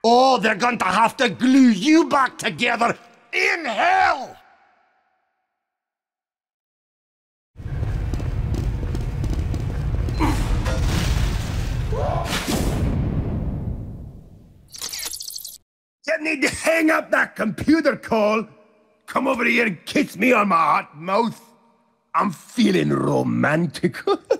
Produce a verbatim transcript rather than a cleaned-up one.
Oh, they're going to have to glue you back together in hell! You need to hang up that computer call. Come over here and kiss me on my hot mouth. I'm feeling romantical.